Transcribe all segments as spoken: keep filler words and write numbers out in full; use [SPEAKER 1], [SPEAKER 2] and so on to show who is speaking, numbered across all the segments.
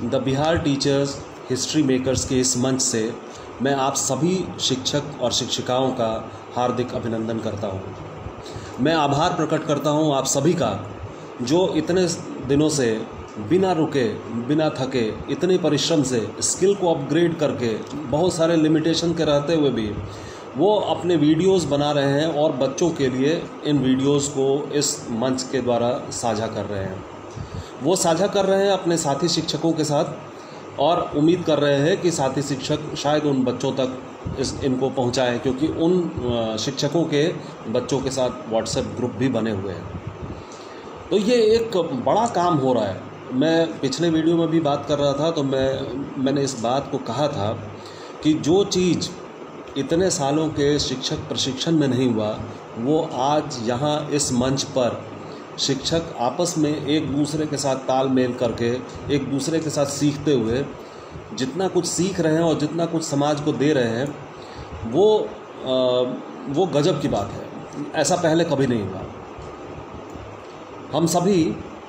[SPEAKER 1] The Bihar teachers history makers के इस मंच से मैं आप सभी शिक्षक और शिक्षिकाओं का हार्दिक अभिनंदन करता हूं। मैं आभार प्रकट करता हूं आप सभी का, जो इतने दिनों से बिना रुके बिना थके इतने परिश्रम से स्किल को अपग्रेड करके बहुत सारे लिमिटेशन के रहते हुए भी वो अपने वीडियोस बना रहे हैं और बच्चों के लिए इन वीडियोस को इस मंच के द्वारा साझा कर रहे हैं। वो साझा कर रहे हैं अपने साथी शिक्षकों के साथ और उम्मीद कर रहे हैं कि साथी शिक्षक शायद उन बच्चों तक इस इनको पहुंचाएं, क्योंकि उन शिक्षकों के बच्चों के साथ व्हाट्सएप ग्रुप भी बने हुए हैं। तो ये एक बड़ा काम हो रहा है। मैं पिछले वीडियो में भी बात कर रहा था तो मैं मैंने इस बात को कहा था कि जो चीज़ इतने सालों के शिक्षक प्रशिक्षण में नहीं हुआ, वो आज यहाँ इस मंच पर शिक्षक आपस में एक दूसरे के साथ तालमेल करके एक दूसरे के साथ सीखते हुए जितना कुछ सीख रहे हैं और जितना कुछ समाज को दे रहे हैं, वो आ, वो गजब की बात है। ऐसा पहले कभी नहीं हुआ। हम सभी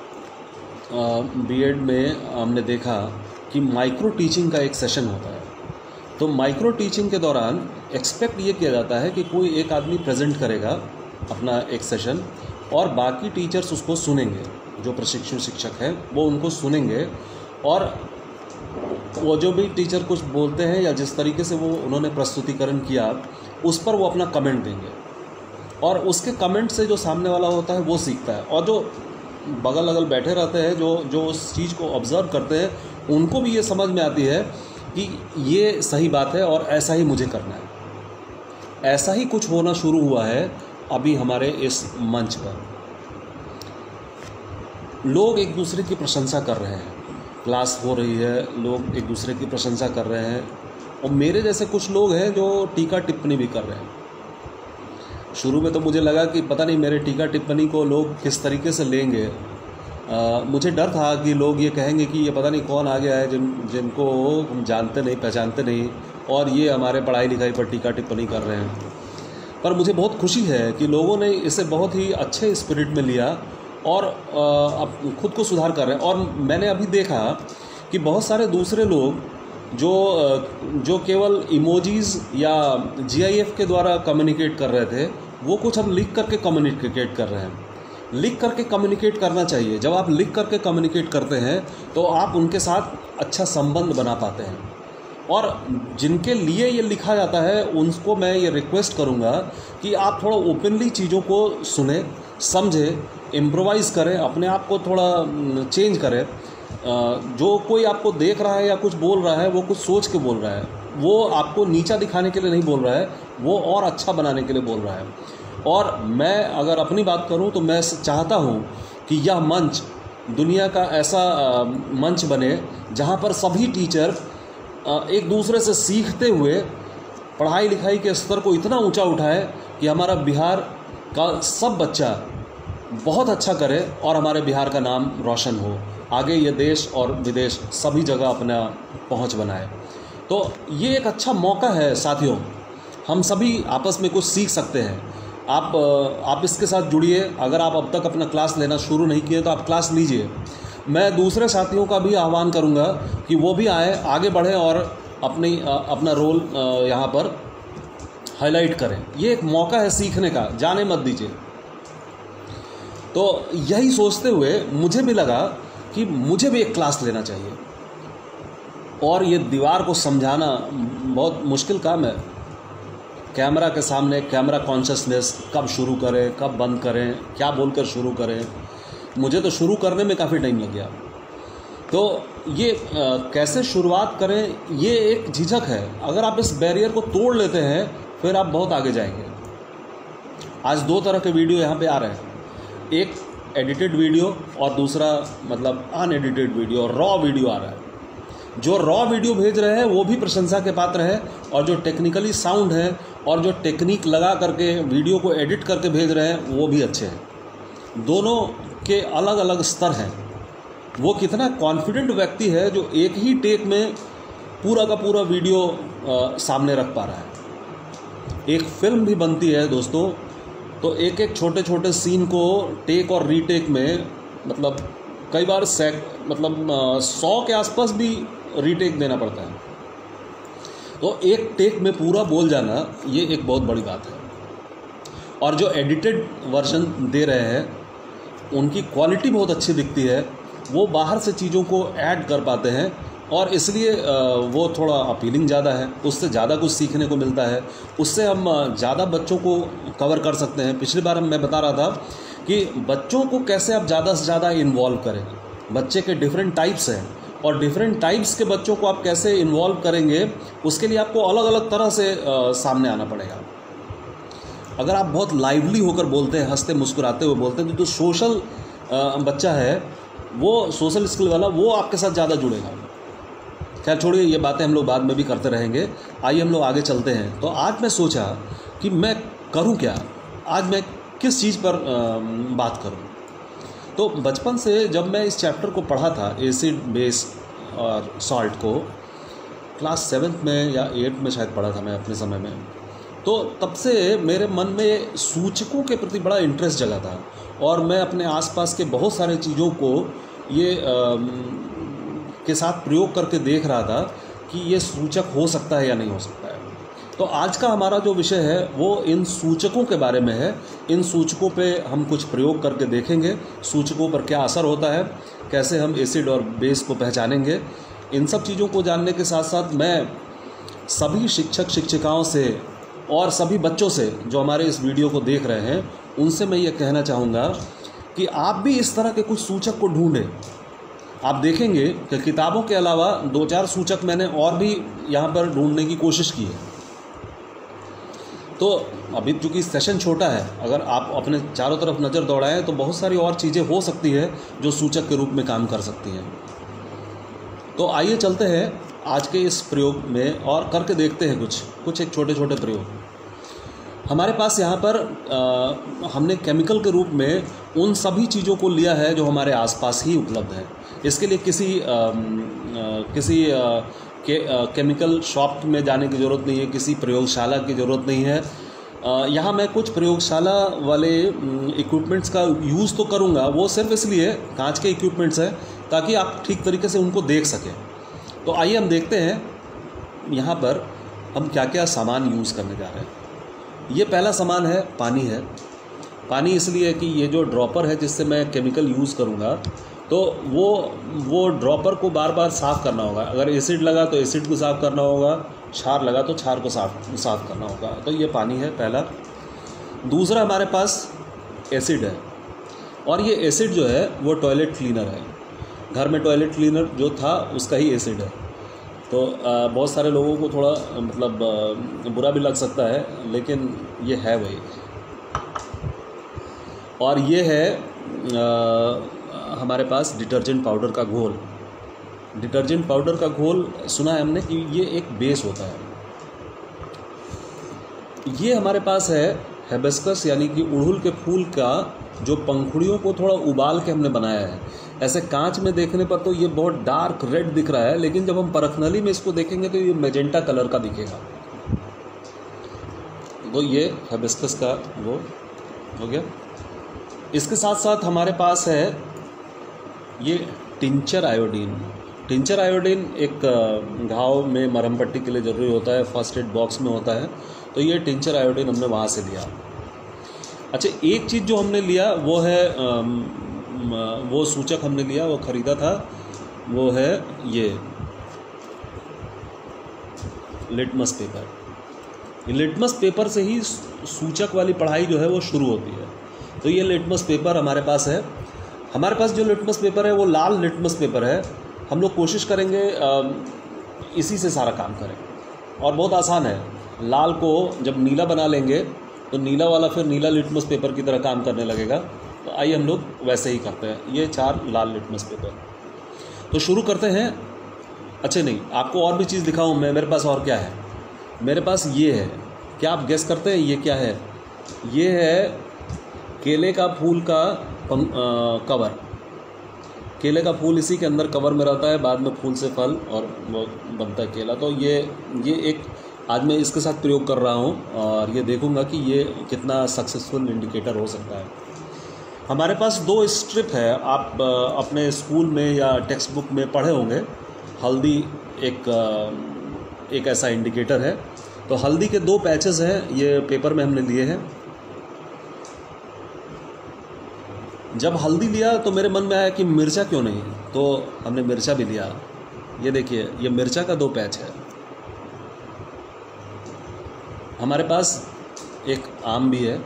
[SPEAKER 1] बीएड में हमने देखा कि माइक्रो टीचिंग का एक सेशन होता है। तो माइक्रो टीचिंग के दौरान एक्सपेक्ट ये किया जाता है कि कोई एक आदमी प्रेजेंट करेगा अपना एक सेशन और बाकी टीचर्स उसको सुनेंगे। जो प्रशिक्षु शिक्षक हैं वो उनको सुनेंगे और वो जो भी टीचर कुछ बोलते हैं या जिस तरीके से वो उन्होंने प्रस्तुतिकरण किया उस पर वो अपना कमेंट देंगे और उसके कमेंट से जो सामने वाला होता है वो सीखता है, और जो बगल अगल बैठे रहते हैं जो जो उस चीज़ को ऑब्ज़र्व करते हैं, उनको भी ये समझ में आती है कि ये सही बात है और ऐसा ही मुझे करना है। ऐसा ही कुछ होना शुरू हुआ है अभी हमारे इस मंच पर। लोग एक दूसरे की प्रशंसा कर रहे हैं, क्लास हो रही है, लोग एक दूसरे की प्रशंसा कर रहे हैं और मेरे जैसे कुछ लोग हैं जो टीका टिप्पणी भी कर रहे हैं। शुरू में तो मुझे लगा कि पता नहीं मेरे टीका टिप्पणी को लोग किस तरीके से लेंगे। आ, मुझे डर था कि लोग ये कहेंगे कि ये पता नहीं कौन आ गया है जिन जिनको हम जानते नहीं पहचानते नहीं और ये हमारे पढ़ाई लिखाई पर टीका टिप्पणी कर रहे हैं। पर मुझे बहुत खुशी है कि लोगों ने इसे बहुत ही अच्छे स्पिरिट में लिया और अब खुद को सुधार कर रहे हैं। और मैंने अभी देखा कि बहुत सारे दूसरे लोग जो जो केवल इमोजीज़ या जीआईएफ के द्वारा कम्युनिकेट कर रहे थे, वो कुछ अब लिख करके कम्युनिकेट कर रहे हैं। लिख करके कम्युनिकेट करना चाहिए। जब आप लिख करके कम्युनिकेट करते हैं तो आप उनके साथ अच्छा संबंध बना पाते हैं। और जिनके लिए ये लिखा जाता है उनको मैं ये रिक्वेस्ट करूँगा कि आप थोड़ा ओपनली चीज़ों को सुने, समझें, इम्प्रोवाइज़ करें, अपने आप को थोड़ा चेंज करें। जो कोई आपको देख रहा है या कुछ बोल रहा है वो कुछ सोच के बोल रहा है, वो आपको नीचा दिखाने के लिए नहीं बोल रहा है, वो और अच्छा बनाने के लिए बोल रहा है। और मैं अगर अपनी बात करूं तो मैं चाहता हूं कि यह मंच दुनिया का ऐसा मंच बने जहां पर सभी टीचर एक दूसरे से सीखते हुए पढ़ाई लिखाई के स्तर को इतना ऊंचा उठाए कि हमारा बिहार का सब बच्चा बहुत अच्छा करे और हमारे बिहार का नाम रोशन हो, आगे ये देश और विदेश सभी जगह अपना पहुंच बनाए। तो ये एक अच्छा मौका है साथियों, हम सभी आपस में कुछ सीख सकते हैं। आप आप इसके साथ जुड़िए। अगर आप अब तक अपना क्लास लेना शुरू नहीं किए तो आप क्लास लीजिए। मैं दूसरे साथियों का भी आह्वान करूंगा कि वो भी आए, आगे बढ़ें और अपनी अपना रोल यहाँ पर हाईलाइट करें। ये एक मौका है सीखने का, जाने मत दीजिए। तो यही सोचते हुए मुझे भी लगा कि मुझे भी एक क्लास लेना चाहिए। और ये दीवार को समझाना बहुत मुश्किल काम है। कैमरा के सामने कैमरा कॉन्शियसनेस कब शुरू करें, कब बंद करें, क्या बोलकर शुरू करें, मुझे तो शुरू करने में काफ़ी टाइम लग गया। तो ये आ, कैसे शुरुआत करें, ये एक झिझक है। अगर आप इस बैरियर को तोड़ लेते हैं फिर आप बहुत आगे जाएंगे। आज दो तरह के वीडियो यहाँ पे आ रहे हैं, एक एडिटेड वीडियो और दूसरा मतलब अनएडिटेड वीडियो, रॉ वीडियो आ रहा है। जो रॉ वीडियो भेज रहे हैं वो भी प्रशंसा के पात्र है और जो टेक्निकली साउंड है और जो टेक्निक लगा करके वीडियो को एडिट करके भेज रहे हैं वो भी अच्छे हैं। दोनों के अलग अलग स्तर हैं। वो कितना कॉन्फिडेंट व्यक्ति है जो एक ही टेक में पूरा का पूरा वीडियो आ, सामने रख पा रहा है। एक फिल्म भी बनती है दोस्तों, तो एक एक छोटे छोटे सीन को टेक और रीटेक में मतलब कई बार सैक मतलब सौ के आसपास भी रीटेक देना पड़ता है। तो एक टेक में पूरा बोल जाना ये एक बहुत बड़ी बात है। और जो एडिटेड वर्जन दे रहे हैं उनकी क्वालिटी बहुत अच्छी दिखती है, वो बाहर से चीज़ों को ऐड कर पाते हैं और इसलिए वो थोड़ा अपीलिंग ज़्यादा है, उससे ज़्यादा कुछ सीखने को मिलता है, उससे हम ज़्यादा बच्चों को कवर कर सकते हैं। पिछली बार मैं बता रहा था कि बच्चों को कैसे आप ज़्यादा से ज़्यादा इन्वॉल्व करें। बच्चे के डिफरेंट टाइप्स हैं और डिफरेंट टाइप्स के बच्चों को आप कैसे इन्वॉल्व करेंगे उसके लिए आपको अलग अलग तरह से आ, सामने आना पड़ेगा। अगर आप बहुत लाइवली होकर बोलते हैं, हंसते मुस्कुराते हुए बोलते हैं, तो जो सोशल बच्चा है वो सोशल स्किल वाला वो आपके साथ ज़्यादा जुड़ेगा। खैर छोड़िए, ये बातें हम लोग बाद में भी करते रहेंगे। आइए हम लोग आगे चलते हैं। तो आज मैं सोचा कि मैं करूं क्या, आज मैं किस चीज़ पर बात करूं। तो बचपन से जब मैं इस चैप्टर को पढ़ा था, एसिड बेस और सॉल्ट को, क्लास सेवन्थ में या एट्थ में शायद पढ़ा था मैं अपने समय में, तो तब से मेरे मन में सूचकों के प्रति बड़ा इंटरेस्ट जगा था और मैं अपने आसपास के बहुत सारे चीज़ों को ये आ, के साथ प्रयोग करके देख रहा था कि ये सूचक हो सकता है या नहीं हो सकता है। तो आज का हमारा जो विषय है वो इन सूचकों के बारे में है। इन सूचकों पे हम कुछ प्रयोग करके देखेंगे, सूचकों पर क्या असर होता है, कैसे हम एसिड और बेस को पहचानेंगे। इन सब चीज़ों को जानने के साथ साथ मैं सभी शिक्षक शिक्षिकाओं से और सभी बच्चों से जो हमारे इस वीडियो को देख रहे हैं उनसे मैं ये कहना चाहूँगा कि आप भी इस तरह के कुछ सूचक को ढूंढें। आप देखेंगे कि किताबों के अलावा दो चार सूचक मैंने और भी यहाँ पर ढूंढने की कोशिश की है। तो अभी चूँकि सेशन छोटा है, अगर आप अपने चारों तरफ नज़र दौड़ाएं तो बहुत सारी और चीज़ें हो सकती है जो सूचक के रूप में काम कर सकती हैं। तो आइए चलते हैं आज के इस प्रयोग में और करके देखते हैं कुछ कुछ एक छोटे छोटे प्रयोग। हमारे पास यहाँ पर आ, हमने केमिकल के रूप में उन सभी चीज़ों को लिया है जो हमारे आसपास ही उपलब्ध है। इसके लिए किसी आ, आ, किसी आ, के आ, केमिकल शॉप में जाने की ज़रूरत नहीं है, किसी प्रयोगशाला की ज़रूरत नहीं है। आ, यहाँ मैं कुछ प्रयोगशाला वाले इक्विपमेंट्स का यूज़ तो करूँगा, वो सिर्फ इसलिए कांच के इक्विपमेंट्स हैं ताकि आप ठीक तरीके से उनको देख सकें। तो आइए हम देखते हैं यहाँ पर हम क्या क्या सामान यूज़ करने जा रहे हैं। ये पहला सामान है, पानी है। पानी इसलिए कि ये जो ड्रॉपर है जिससे मैं केमिकल यूज़ करूँगा तो वो वो ड्रॉपर को बार बार साफ़ करना होगा। अगर एसिड लगा तो एसिड को साफ़ करना होगा, क्षार लगा तो क्षार को साफ साफ़ करना होगा। तो ये पानी है पहला। दूसरा हमारे पास एसिड है और ये एसिड जो है वो टॉयलेट क्लीनर है। घर में टॉयलेट क्लीनर जो था उसका ही एसिड है। तो आ, बहुत सारे लोगों को थोड़ा मतलब आ, बुरा भी लग सकता है, लेकिन ये है वही। और ये है आ, हमारे पास डिटर्जेंट पाउडर का घोल। डिटर्जेंट पाउडर का घोल सुना है हमने कि ये एक बेस होता है। ये हमारे पास है हिबिस्कस यानी कि उड़हुल के फूल का जो पंखुड़ियों को थोड़ा उबाल के हमने बनाया है। ऐसे कांच में देखने पर तो ये बहुत डार्क रेड दिख रहा है, लेकिन जब हम परखनली में इसको देखेंगे तो ये मैजेंटा कलर का दिखेगा। तो ये हिबिस्कस का वो हो गया। इसके साथ साथ हमारे पास है ये टिंचर आयोडीन। टिंचर आयोडीन एक घाव में मरहम पट्टी के लिए ज़रूरी होता है, फर्स्ट एड बॉक्स में होता है। तो ये टिंचर आयोडीन हमने वहाँ से लिया। अच्छा, एक चीज़ जो हमने लिया वो है वो सूचक हमने लिया, वो ख़रीदा था, वो है ये लिटमस पेपर। ये लिटमस पेपर से ही सूचक वाली पढ़ाई जो है वो शुरू होती है। तो ये लिटमस पेपर हमारे पास है। हमारे पास जो लिटमस पेपर है वो लाल लिटमस पेपर है। हम लोग कोशिश करेंगे इसी से सारा काम करें और बहुत आसान है। लाल को जब नीला बना लेंगे तो नीला वाला फिर नीला लिटमस पेपर की तरह काम करने लगेगा। तो आइए हम लोग वैसे ही करते हैं। ये चार लाल लिटमस पेपर। तो शुरू करते हैं। अच्छे नहीं, आपको और भी चीज़ दिखाऊं मैं। मेरे पास और क्या है? मेरे पास ये है। क्या आप गेस करते हैं ये क्या है? ये है केले का फूल का पंग, आ, कवर। केले का फूल इसी के अंदर कवर में रहता है, बाद में फूल से फल और वो बनता है केला। तो ये ये एक आज मैं इसके साथ प्रयोग कर रहा हूँ और ये देखूँगा कि ये कितना सक्सेसफुल इंडिकेटर हो सकता है। हमारे पास दो स्ट्रिप है, आप अ, अपने स्कूल में या टेक्स्ट बुक में पढ़े होंगे। हल्दी एक अ, एक ऐसा इंडिकेटर है। तो हल्दी के दो पैचेस हैं, ये पेपर में हमने लिए हैं। जब हल्दी लिया तो मेरे मन में आया कि मिर्चा क्यों नहीं, तो हमने मिर्चा भी लिया। ये देखिए, ये मिर्चा का दो पैच है। हमारे पास एक आम भी है।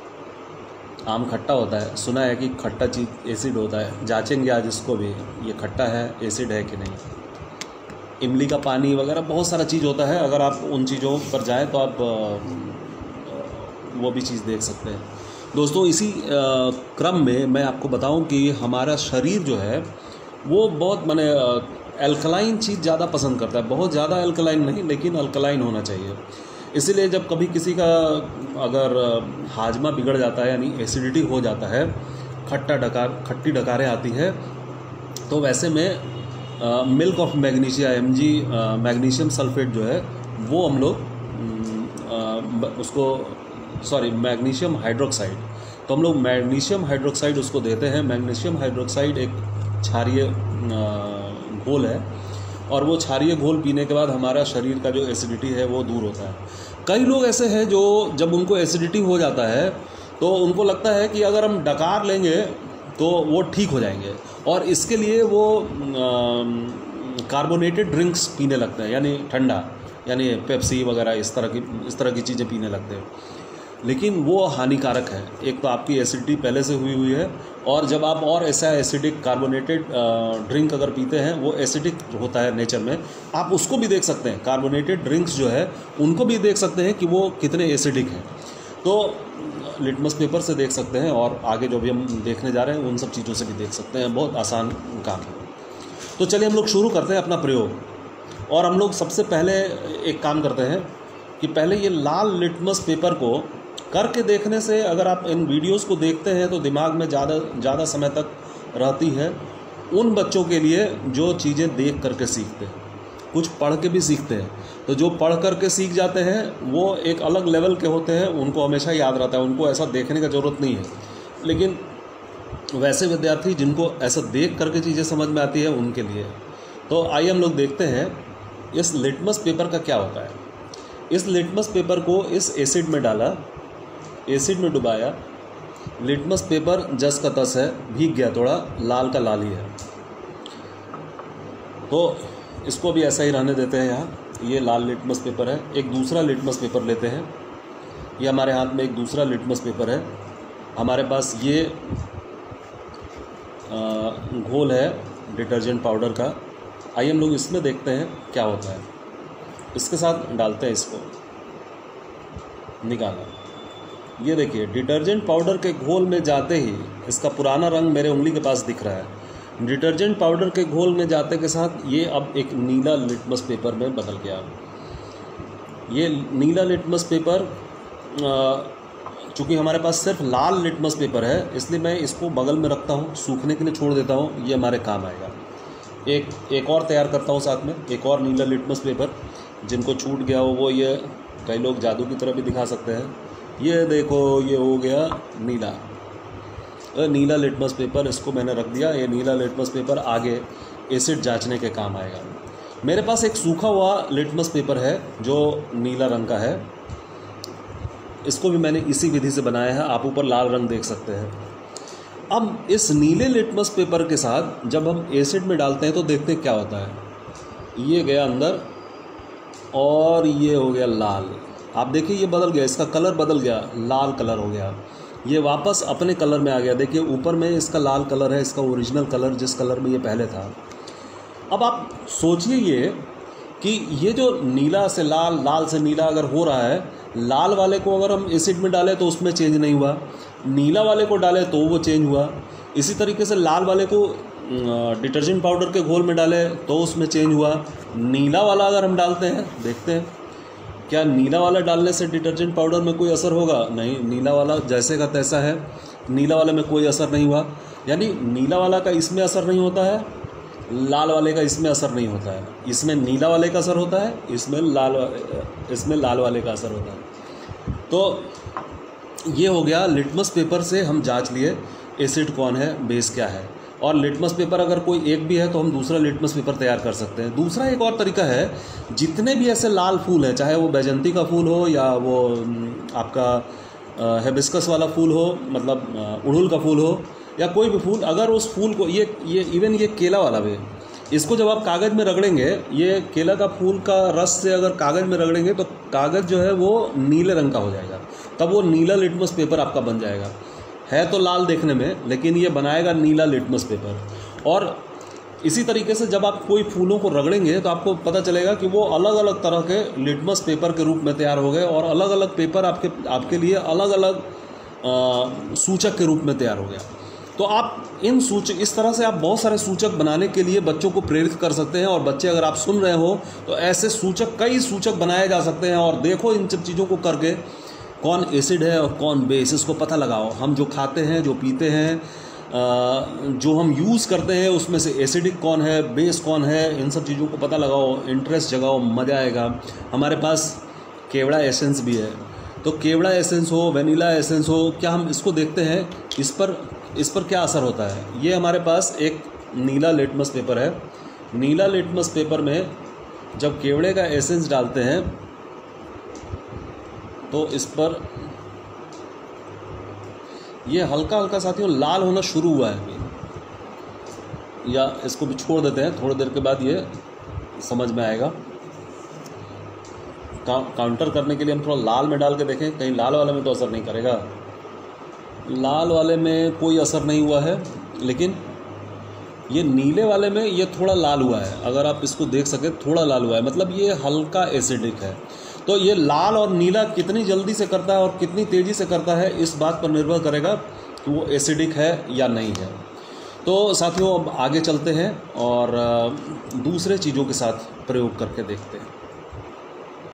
[SPEAKER 1] आम खट्टा होता है, सुना है कि खट्टा चीज़ एसिड होता है, जांचेंगे आज इसको भी, ये खट्टा है, एसिड है कि नहीं। इमली का पानी वगैरह बहुत सारा चीज़ होता है, अगर आप उन चीज़ों पर जाएं तो आप वो भी चीज़ देख सकते हैं। दोस्तों, इसी क्रम में मैं आपको बताऊं कि हमारा शरीर जो है वो बहुत माने अल्कलाइन चीज़ ज़्यादा पसंद करता है। बहुत ज़्यादा अल्कलाइन नहीं, लेकिन अल्कलाइन होना चाहिए। इसीलिए जब कभी किसी का अगर हाजमा बिगड़ जाता है, यानी एसिडिटी हो जाता है, खट्टा डकार खट्टी डकारें आती है, तो वैसे में milk of magnesia M G magnesium sulphate जो है वो हम लोग उसको सॉरी मैग्नीशियम हाइड्रोक्साइड, तो हम लोग मैग्नीशियम हाइड्रोक्साइड उसको देते हैं। मैग्नीशियम हाइड्रोक्साइड एक क्षारीय घोल है, और वो क्षारीय घोल पीने के बाद हमारा शरीर का जो एसिडिटी है वो दूर होता है। कई लोग ऐसे हैं जो जब उनको एसिडिटी हो जाता है तो उनको लगता है कि अगर हम डकार लेंगे तो वो ठीक हो जाएंगे, और इसके लिए वो कार्बोनेटेड ड्रिंक्स पीने लगते हैं, यानी ठंडा, यानी पेप्सी वगैरह इस तरह की इस तरह की चीज़ें पीने लगते हैं। लेकिन वो हानिकारक है। एक तो आपकी एसिडिटी पहले से हुई हुई है, और जब आप और ऐसा एसिडिक कार्बोनेटेड ड्रिंक अगर पीते हैं, वो एसिडिक होता है नेचर में, आप उसको भी देख सकते हैं। कार्बोनेटेड ड्रिंक्स जो है उनको भी देख सकते हैं कि वो कितने एसिडिक हैं। तो लिटमस पेपर से देख सकते हैं, और आगे जो भी हम देखने जा रहे हैं उन सब चीज़ों से भी देख सकते हैं। बहुत आसान काम है। तो चलिए हम लोग शुरू करते हैं अपना प्रयोग। और हम लोग सबसे पहले एक काम करते हैं कि पहले ये लाल लिटमस पेपर को करके देखने से, अगर आप इन वीडियोस को देखते हैं तो दिमाग में ज़्यादा ज़्यादा समय तक रहती है उन बच्चों के लिए जो चीज़ें देख करके सीखते हैं। कुछ पढ़ के भी सीखते हैं, तो जो पढ़ करके सीख जाते हैं वो एक अलग लेवल के होते हैं, उनको हमेशा याद रहता है, उनको ऐसा देखने का ज़रूरत नहीं है। लेकिन वैसे विद्यार्थी जिनको ऐसा देख करके चीज़ें समझ में आती है उनके लिए। तो आइए हम लोग देखते हैं इस लिटमस पेपर का क्या होता है। इस लिटमस पेपर को इस एसिड में डाला, एसिड में डुबाया, लिटमस पेपर जस का तस है, भीग गया, थोड़ा लाल का लाल ही है, तो इसको भी ऐसा ही रहने देते हैं। यहाँ ये लाल लिटमस पेपर है। एक दूसरा लिटमस पेपर लेते हैं। ये हमारे हाथ में एक दूसरा लिटमस पेपर है। हमारे पास ये घोल है डिटर्जेंट पाउडर का। आइए हम लोग इसमें देखते हैं क्या होता है। इसके साथ डालते हैं, इसको निकाला। ये देखिए, डिटर्जेंट पाउडर के घोल में जाते ही इसका पुराना रंग मेरे उंगली के पास दिख रहा है। डिटर्जेंट पाउडर के घोल में जाते के साथ ये अब एक नीला लिटमस पेपर में बदल गया। ये नीला लिटमस पेपर, चूँकि हमारे पास सिर्फ लाल लिटमस पेपर है, इसलिए मैं इसको बगल में रखता हूँ, सूखने के लिए छोड़ देता हूँ, ये हमारे काम आएगा। एक एक और तैयार करता हूँ साथ में, एक और नीला लिटमस पेपर। जिनको छूट गया हो वो ये कई लोग जादू की तरह भी दिखा सकते हैं। ये देखो, ये हो गया नीला नीला लिटमस पेपर। इसको मैंने रख दिया। ये नीला लिटमस पेपर आगे एसिड जांचने के काम आएगा। मेरे पास एक सूखा हुआ लिटमस पेपर है जो नीला रंग का है। इसको भी मैंने इसी विधि से बनाया है। आप ऊपर लाल रंग देख सकते हैं। अब इस नीले लिटमस पेपर के साथ जब हम एसिड में डालते हैं तो देखते हैं क्या होता है। ये गया अंदर और ये हो गया लाल। आप देखिए, ये बदल गया, इसका कलर बदल गया, लाल कलर हो गया। ये वापस अपने कलर में आ गया। देखिए, ऊपर में इसका लाल कलर है, इसका ओरिजिनल कलर जिस कलर में ये पहले था। अब आप सोचिए ये कि ये जो नीला से लाल, लाल से नीला अगर हो रहा है, लाल वाले को अगर हम एसिड में डालें तो उसमें चेंज नहीं हुआ, नीला वाले को डालें तो वो चेंज हुआ। इसी तरीके से लाल वाले को डिटर्जेंट पाउडर के घोल में डालें तो उसमें चेंज हुआ। नीला वाला अगर हम डालते हैं, देखते हैं क्या नीला वाला डालने से डिटर्जेंट पाउडर में कोई असर होगा? नहीं, नीला वाला जैसे का तैसा है, नीला वाले में कोई असर नहीं हुआ। यानी नीला वाला का इसमें असर नहीं होता है, लाल वाले का इसमें असर नहीं होता है। इसमें नीला वाले का असर होता है, इसमें लाल इसमें लाल वाले का असर होता है। तो ये हो गया लिटमस पेपर से हम जांच लिए। एसिड कौन है, बेस क्या है। और लिटमस पेपर अगर कोई एक भी है तो हम दूसरा लिटमस पेपर तैयार कर सकते हैं। दूसरा एक और तरीका है, जितने भी ऐसे लाल फूल हैं, चाहे वो बैजंती का फूल हो या वो आपका हिबिस्कस वाला फूल हो, मतलब उड़हुल का फूल हो या कोई भी फूल, अगर उस फूल को ये ये इवन ये केला वाला भी, इसको जब आप कागज़ में रगड़ेंगे, ये केला का फूल का रस से अगर कागज़ में रगड़ेंगे तो कागज़ जो है वो नीले रंग का हो जाएगा, तब वो नीला लिटमस पेपर आपका बन जाएगा। है तो लाल देखने में, लेकिन ये बनाएगा नीला लिटमस पेपर। और इसी तरीके से जब आप कोई फूलों को रगड़ेंगे तो आपको पता चलेगा कि वो अलग अलग तरह के लिटमस पेपर के रूप में तैयार हो गए, और अलग अलग पेपर आपके आपके लिए अलग अलग सूचक के रूप में तैयार हो गया। तो आप इन सूचक, इस तरह से आप बहुत सारे सूचक बनाने के लिए बच्चों को प्रेरित कर सकते हैं। और बच्चे अगर आप सुन रहे हो तो ऐसे सूचक, कई सूचक बनाए जा सकते हैं। और देखो इन सब चीज़ों को करके कौन एसिड है और कौन बेस, इसको पता लगाओ। हम जो खाते हैं, जो पीते हैं, जो हम यूज़ करते हैं, उसमें से एसिडिक कौन है, बेस कौन है, इन सब चीज़ों को पता लगाओ, इंटरेस्ट जगाओ, मज़ा आएगा। हमारे पास केवड़ा एसेंस भी है, तो केवड़ा एसेंस हो, वनीला एसेंस हो, क्या हम इसको देखते हैं, इस पर इस पर क्या असर होता है। ये हमारे पास एक नीला लिटमस पेपर है। नीला लिटमस पेपर में जब केवड़े का एसेंस डालते हैं तो इस पर ये हल्का हल्का साथियों लाल होना शुरू हुआ है अभी, या इसको भी छोड़ देते हैं, थोड़ी देर के बाद ये समझ में आएगा। काउंटर करने के लिए हम थोड़ा लाल में डाल के देखें, कहीं लाल वाले में तो असर नहीं करेगा। लाल वाले में कोई असर नहीं हुआ है, लेकिन ये नीले वाले में ये थोड़ा लाल हुआ है। अगर आप इसको देख सके, थोड़ा लाल हुआ है, मतलब ये हल्का एसिडिक है। तो ये लाल और नीला कितनी जल्दी से करता है और कितनी तेज़ी से करता है, इस बात पर निर्भर करेगा कि वो एसिडिक है या नहीं है। तो साथियों अब आगे चलते हैं और दूसरे चीज़ों के साथ प्रयोग करके देखते हैं।